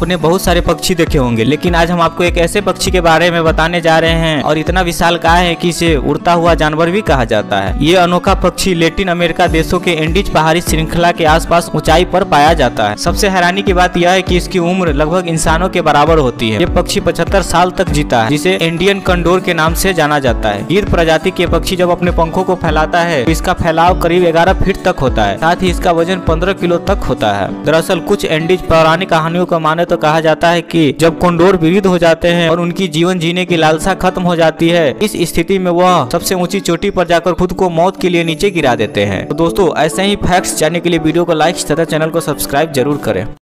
आपने बहुत सारे पक्षी देखे होंगे, लेकिन आज हम आपको एक ऐसे पक्षी के बारे में बताने जा रहे हैं और इतना विशालकाय है कि इसे उड़ता हुआ जानवर भी कहा जाता है। ये अनोखा पक्षी लैटिन अमेरिका देशों के एंडीज पहाड़ी श्रृंखला के आसपास ऊंचाई पर पाया जाता है। सबसे हैरानी की बात यह है कि इसकी उम्र लगभग इंसानों के बराबर होती है। ये पक्षी 75 साल तक जीता है, जिसे इंडियन कंडोर के नाम से जाना जाता है। गिद्ध प्रजाति के पक्षी जब अपने पंखों को फैलाता है तो इसका फैलाव करीब 11 फीट तक होता है। साथ ही इसका वजन 15 किलो तक होता है। दरअसल कुछ एंडीज पौराणिक कहानियों को माने तो कहा जाता है कि जब कंडोर वृद्ध हो जाते हैं और उनकी जीवन जीने की लालसा खत्म हो जाती है, इस स्थिति में वह सबसे ऊंची चोटी पर जाकर खुद को मौत के लिए नीचे गिरा देते हैं। तो दोस्तों, ऐसे ही फैक्ट्स जानने के लिए वीडियो को लाइक तथा चैनल को सब्सक्राइब जरूर करें।